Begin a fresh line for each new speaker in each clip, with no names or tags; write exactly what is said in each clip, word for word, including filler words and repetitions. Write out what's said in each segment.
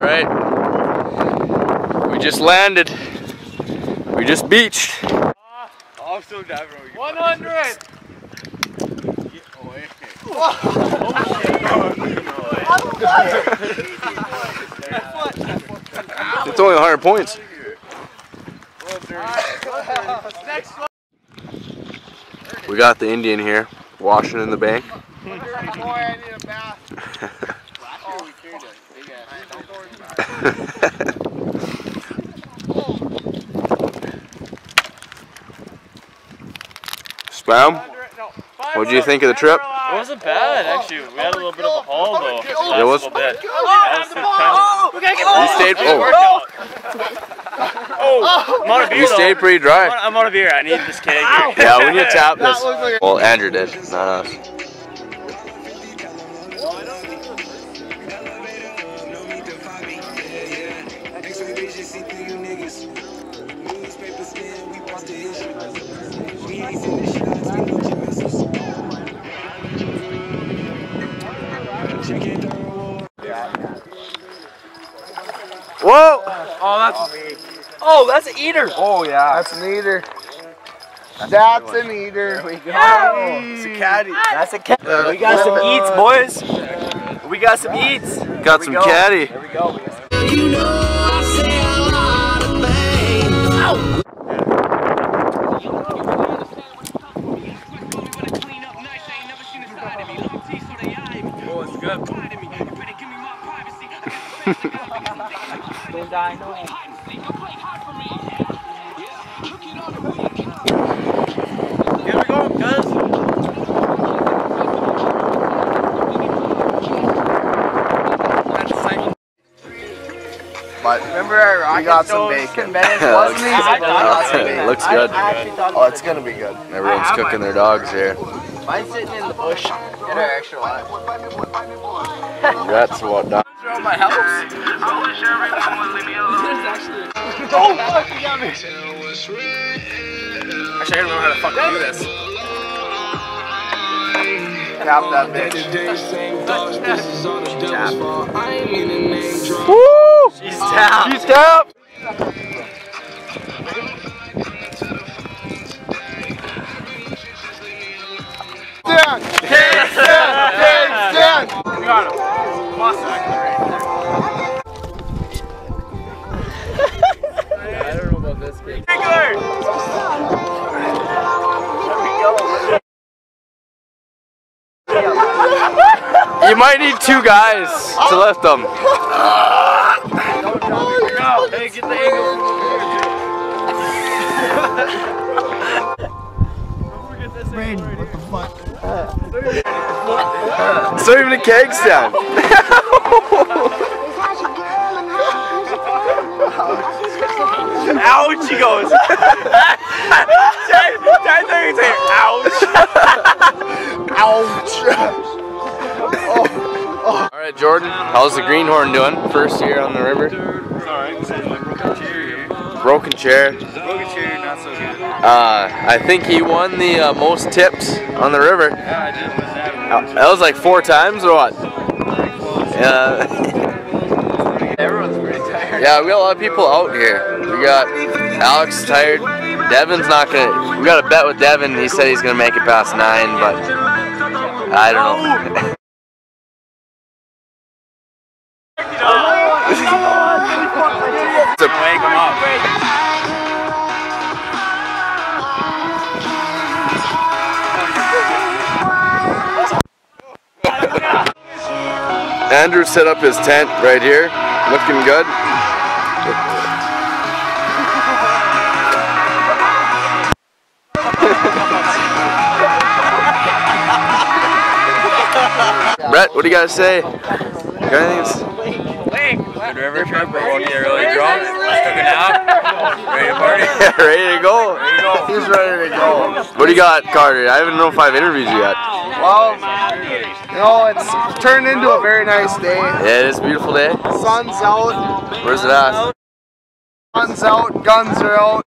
Right. We just landed. We just beached.
I'm still diving. one hundred!
It's only one hundred points. We got the Indian here, washing in the bank. Spam, what did you think of the trip?
It wasn't bad, actually. We had a little bit of a haul, though.
It was.
Bit.
You stayed. Oh.
Oh, I'm on a beer.
You stayed pretty dry.
I'm on a beer. I need this keg.
Yeah, we need to tap this. Well, Andrew did, not us. Whoa!
Oh, that's Oh, that's an eater.
Oh yeah, that's an eater. That's an eater. There we go. Oh, it's a caddy. That's a caddy.
Uh, we got some eats, boys. We got some eats.
Got some caddy.
There we go.
You know I say a lot of things. Ow!
Oh, it's good. Don't die, no. Here we go, cuz.
But remember our rocket we got some bacon.
It looks good.
Oh, it's gonna be good.
Everyone's cooking their dogs here.
Mine's sitting in the bush in our extra life.
That's what done.
Throw my house.
Oh, fuck, you got me. Actually, I don't know how to fucking do this.
Tap that bitch.
Tap.
Woo! She's tapped.
She's tapped.
Stand! Stand! Stand! Stand!
We got him. Awesome.
I don't know about this game. You might need two guys to lift them.
Go. Hey, get the angle.
Brandon, what the fuck?
It's not even a keg stand.
Ouch, he goes. Dad thought he'd say ouch.
Ouch! Oh, oh.
Alright, Jordan, how's the greenhorn doing? First year on the river?
Alright, broken chair.
Broken chair.
Broken chair, not so good.
Uh, I think he won the uh, most tips on the river.
Yeah, I did. Was that?
Uh, that was like four times or what? Yeah.
Everyone's pretty tired.
Yeah, we got a lot of people out here. We got Alex tired. Devin's not gonna. We got a bet with Devin. He said he's gonna make it past nine, but I don't know.
To wake him up.
Andrew set up his tent right here, looking good. Brett, what do you gotta say? Got anything?
Good river trip. We're going to get really drunk. Just took a nap. Ready to party.
Ready to go.
Ready to go.
He's ready to go.
What do you got, Carter? I don't know if I've interviewed you yet.
Well, you know, it's turned into a very nice day.
Yeah, it is a beautiful day.
Sun's out.
Where's it at?
Sun's out. Guns are out.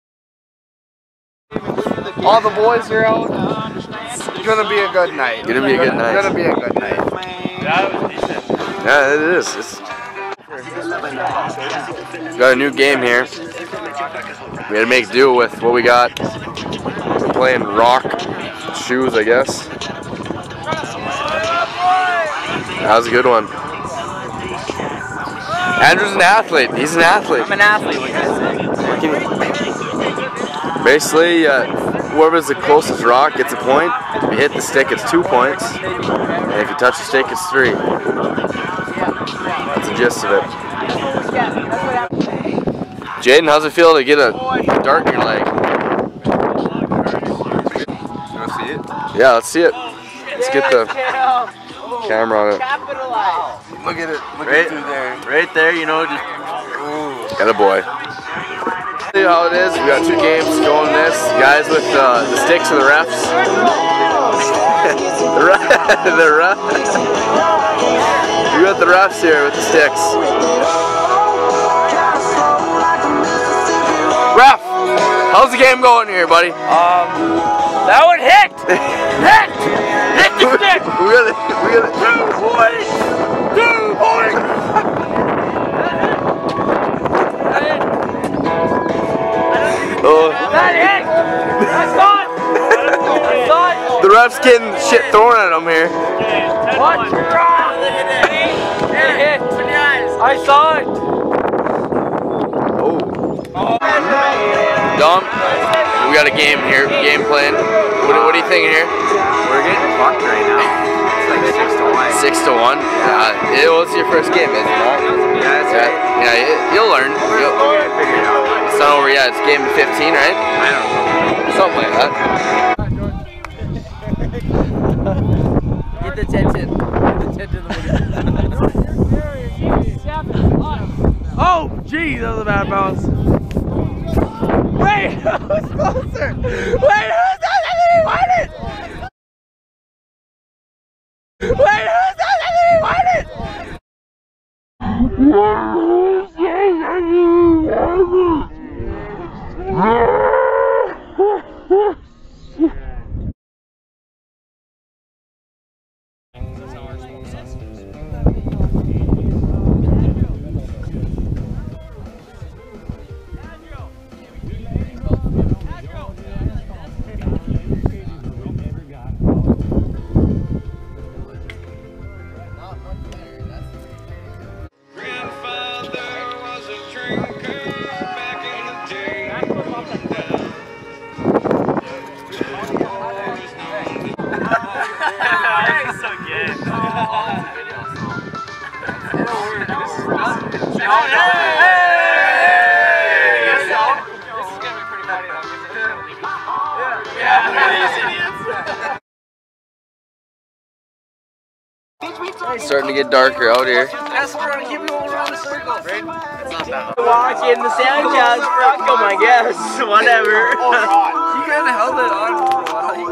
All the boys are out. It's gonna be a good night.
Gonna be a good night.
Gonna be a good night.
That was decent.
Yeah, it is. It's Got a new game here. We had to make do with what we got. We're playing rock shoes, I guess. That was a good one. Andrew's an athlete. He's an athlete.
I'm an athlete, what can I say?
Basically, uh, whoever's the closest rock gets a point. If you hit the stick, it's two points. And if you touch the stick, it's three. That's the gist of it. Jaden, how's it feel to get a dart in your leg?
You want to see it?
Yeah, let's see it. Let's get the camera on it.
Look at it. Look
Right,
at it there.
right there, you know, just.
Got a boy. See how it is. We got two games going this. Guys with uh, the sticks or the refs. the ref. the ref. We got the refs here with the sticks. Ref, how's the game going here, buddy?
Um, that one hit! Hit! Hit the stick!
we got it. We got it.
Two points! Two points!
Oh.
That hit! I saw it! I saw it!
The ref's getting shit thrown at him here.
Watch your eye! It hit! I saw it!
Oh. Dom, we got a game here, game plan. What, what are you thinking here?
We're getting fucked right now. It's like six to one.
Six to one? Yeah. It was your first game, isn't it?
Yeah, that's
Yeah,
right.
yeah it, you'll learn. You'll,
We're gonna figure it out.
it's not over yet. It's game fifteen, right?
I don't know.
Something like that.
Get the attention. Get the attention of the Oh, gee, that was a bad bounce. Wait, who's closer? Wait, who's that? I didn't want it! Wait, who's that? I didn't want it!
It's starting to get darker out here.
Walk in the sound jazz, fuck them, I guess. Whatever.
You kind of held it on for a while. You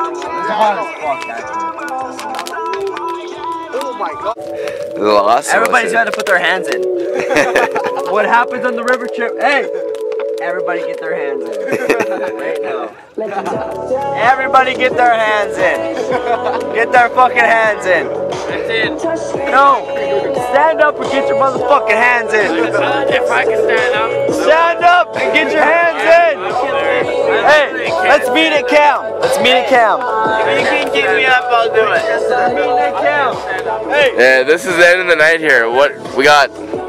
Oh my god.
The last one
Everybody's
I
got to put their hands in. What happens on the river trip? Hey! Everybody get their hands in. Right now. Everybody get their hands in. Get their fucking hands in. No! Stand up and get your motherfucking hands in.
If I can stand up.
Stand up and get your hands in. Hey, let's meet at Cam. Let's meet at Cam. If you can keep me up, I'll do it. Let's meet at Cam. Hey.
Yeah, this is the end of the night here. What we got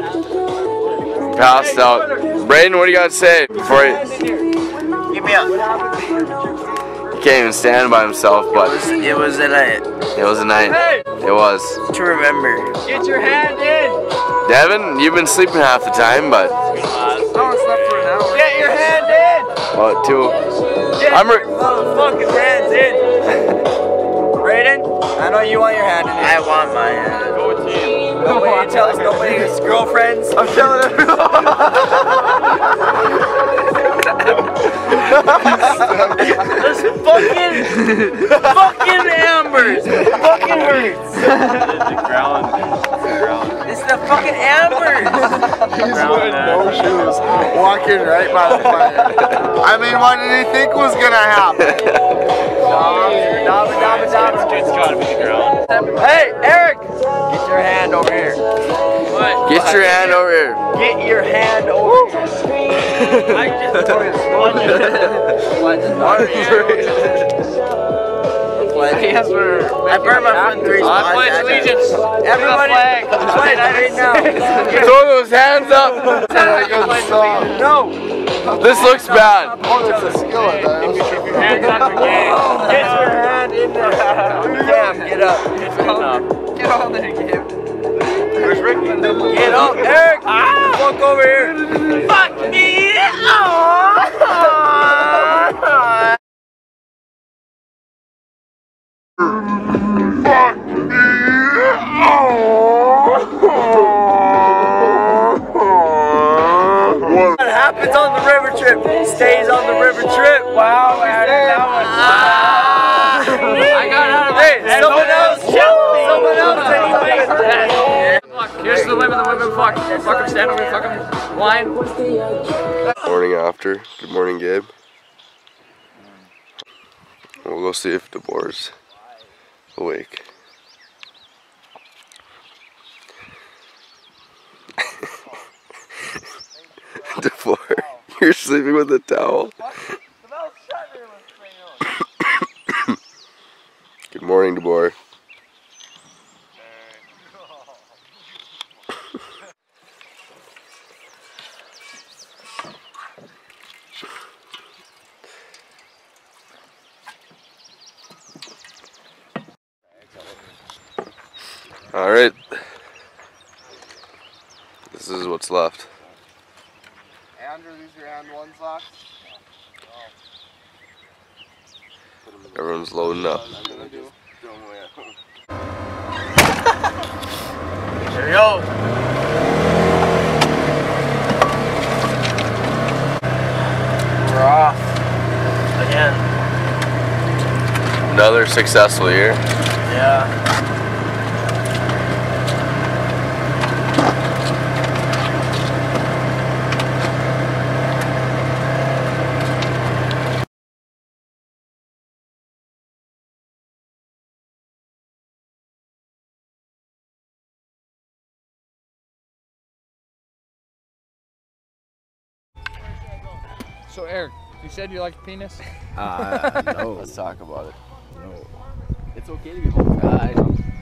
passed out. Braden, what do you got to say before you?
Keep me up.
He can't even stand by himself, but
It was a night
it was a night. It was.
to remember. Get your hand in.
Devin, you've been sleeping half the time, but
Get your hand in.
well, two.
Get
I'm
your
re
motherfucking hands in. Brayden, I know you want your hand in. I want my hand. Go team. Nobody tell us nobody's girlfriends. I'm telling everyone. This fucking, fucking Ambers. Fucking hurts. It's the fucking Ambers.
He's wearing no shoes, walking right by the fire. I mean, what did he think was gonna happen?
Daba, daba, daba.
It's gotta be the ground.
Hey, Eric! Get your hand over here. What?
Get your hand over here.
Get your hand over here. I just I burned my friend three spots.
I pledge allegiance.
Everybody, pledge right now.
Throw those hands up.
No.
This looks bad.
Oh, it's a skillet.
Hands up again.
Get your hand in there. Cam, get up.
Get on there, Cam. Where's Rick?
Get up, Eric. Fuck over here. Fuck me. What happens on the river trip stays on the river trip. Wow, man. That was I got out of it. Hey, someone else. Someone else.
Here's the women, the women fuck. Fuck them, stand over, fuck them, line.
Morning after. Good morning, Gabe. We'll go see if DeBoer's awake. DeBoer, you're sleeping with a towel. Good morning, DeBoer. All right, this is what's left.
Andrew, these are your hand one socks.
Everyone's loading up.
Here we go.
We're off. Again.
Another successful year.
Yeah.
So Eric, you said you like penis?
Uh, no.
Let's talk about it.
No.
It's okay to be homosexual.